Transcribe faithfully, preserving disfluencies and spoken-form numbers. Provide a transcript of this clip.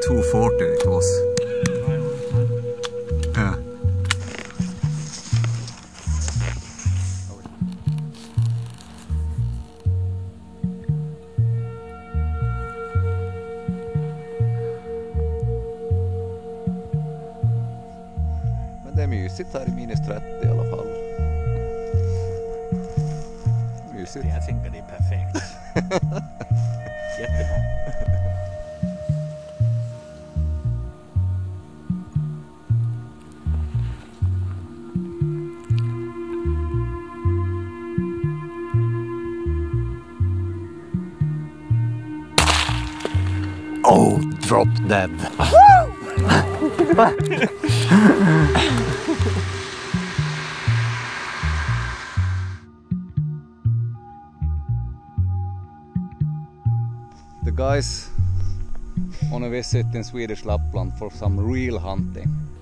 two forty it was. Yeah. Men det är mysigt här i minus trettio i alla fall. Mysigt. Jag tänker det är perfekt. Jättebra. Oh, drop dead. The guys on a visit in Swedish Lapland for some real hunting.